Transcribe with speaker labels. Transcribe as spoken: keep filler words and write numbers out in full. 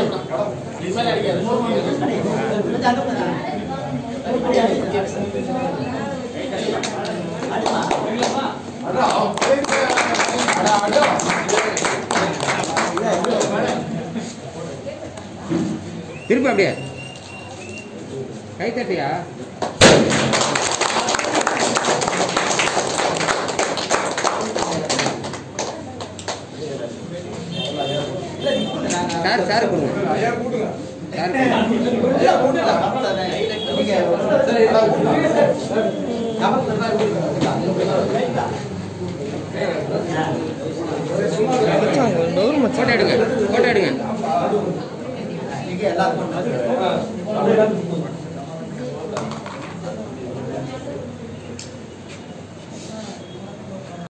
Speaker 1: திருப்பி அப்படியே கை தட்டியா சார் சார் கொடுங்க சார் போட்டோ எடுங்க போட்டோ எடுங்க